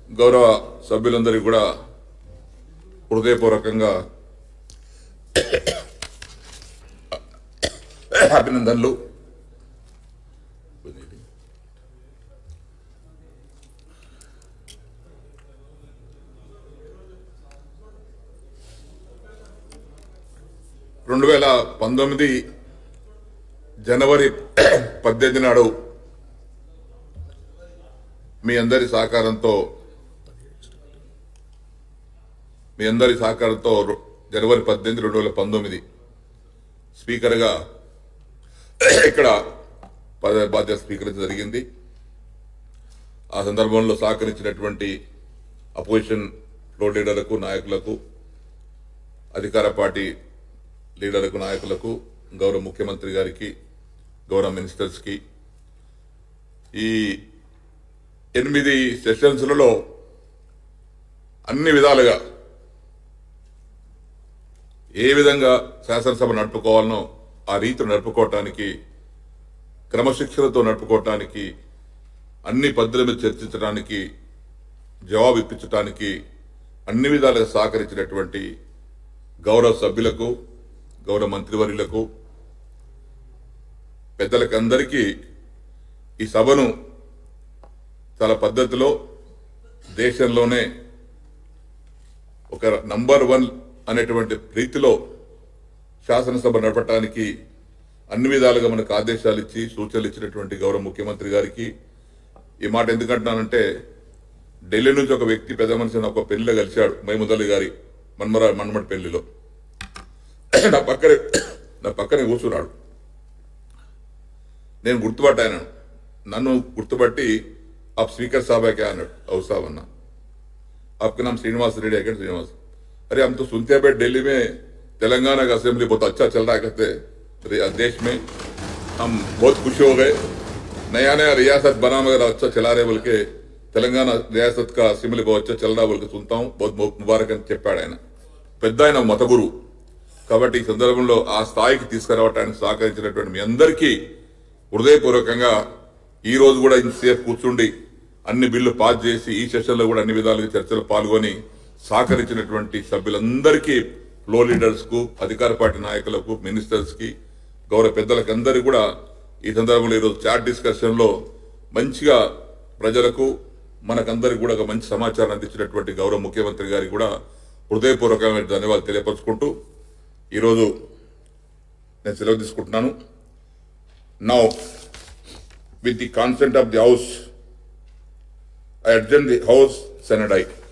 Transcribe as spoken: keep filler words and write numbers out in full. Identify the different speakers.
Speaker 1: గౌరవ సభ్యులందరికీ కూడా హృదయపూర్వకంగా అభినందనలు. రెండు వేల పంతొమ్మిది జనవరి పద్దెనిమిది నాడు మీ అందరి సహకారంతో మీ అందరి సహకారంతో జనవరి పద్దెనిమిది రెండు వేల పంతొమ్మిది స్పీకర్గా ఇక్కడ పదవి బాధ్యత స్వీకరించడం జరిగింది. ఆ సందర్భంలో సహకరించినటువంటి అపోజిషన్ ఫ్లోర్ లీడర్లకు, నాయకులకు, అధికార పార్టీ లీడర్లకు, నాయకులకు, గౌరవ ముఖ్యమంత్రి గారికి, గౌరవ మినిస్టర్స్ కి, ఈ ఎనిమిది సెషన్స్లలో అన్ని విధాలుగా ఏ విధంగా శాసనసభ నడుపుకోవాలనో ఆ రీతిని నడుపుకోవటానికి, క్రమశిక్షణతో నడుపుకోవటానికి, అన్ని పద్ధతుల మీద చర్చించడానికి, జవాబు ఇప్పించడానికి అన్ని విధాలుగా సహకరించినటువంటి గౌరవ సభ్యులకు, గౌరవ మంత్రివర్యులకు, పెద్దలకు అందరికీ ఈ సభను చాలా పద్ధతిలో దేశంలోనే ఒక నంబర్ వన్ అనేటువంటి రీతిలో శాసనసభ నడపడానికి అన్ని విధాలుగా మనకు ఆదేశాలు ఇచ్చి సూచనలు ఇచ్చినటువంటి గౌరవ ముఖ్యమంత్రి గారికి ఈ మాట ఎందుకంటున్నానంటే, ఢిల్లీ నుంచి ఒక వ్యక్తి పెద్ద మనిషిని ఒక పెళ్లిలో కలిశాడు, మైముదల్లి గారి మన్మరా మన్మటి పెళ్లిలో. నా పక్కనే నా పక్కనే కూర్చున్నాడు. నేను గుర్తుపట్టాను. నన్ను గుర్తుపట్టి आप स्पीकर साहब है क्या औ साहब अन्ना, आपका नाम श्रीनिवास रेड्डी है क्या? श्रीनिवास, अरे हम तो सुनते हैं भाई दिल्ली में तेलंगाना का असेंबली बहुत अच्छा चल रहा है, कहते देश में हम बहुत खुश हो गए, नया नया रियासत बना मगर अच्छा चला रहे बोल के, तेलंगाना रियासत का असेंबली बहुत अच्छा चल रहा बोल के सुनता हूँ, बहुत मुबारक అని చెప్పాడు ఆయన. పెద్ద ఆయన మత గురువు కాబట్టి ఈ సందర్భంలో ఆ స్థాయికి తీసుకురావడానికి సహకరించినటువంటి మీ అందరికీ హృదయపూర్వకంగా ఈ రోజు కూడా ఇంతసేపు కూర్చుండి అన్ని బిల్లు పాస్ చేసి ఈ సెషన్లో కూడా అన్ని విధాలుగా చర్చలు పాల్గొని సహకరించినటువంటి సభ్యులందరికీ, ఫ్లో లీడర్స్ కు, అధికార పార్టీ నాయకులకు, మినిస్టర్స్ కి, గౌరవ పెద్దలకు అందరికీ కూడా ఈ సందర్భంలో ఈరోజు చాట్ డిస్కషన్ లో మంచిగా ప్రజలకు, మనకందరికి కూడా ఒక మంచి సమాచారం అందించినటువంటి గౌరవ ముఖ్యమంత్రి గారికి కూడా హృదయపూర్వకమైన ధన్యవాదాలు తెలియపరుచుకుంటూ ఈరోజు నేను సెలవు తీసుకుంటున్నాను. Now with the consent of the House, I adjourn the House Senate.